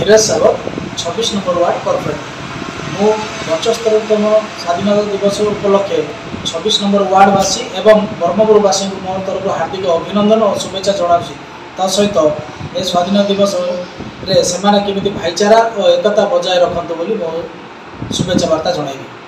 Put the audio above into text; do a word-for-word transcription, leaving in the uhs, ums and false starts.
धीरेज सागर छब्बीस number ward corporate. मु पचहत्तरतम स्वाधीनता दिवस उपलक्षे छब्बीस नंबर वार्डवासी एवं ब्रह्मपुरवासी को मो तरफ हार्दिक अभिनंदन और शुभेच्छा जनाऊँगी। ता सहित ए स्वाधीनता दिवस रे सेमाने केमिति भाईचारा और एकता बजाय रखंतु बोली मो शुभेच्छा वार्ता जणाइबी।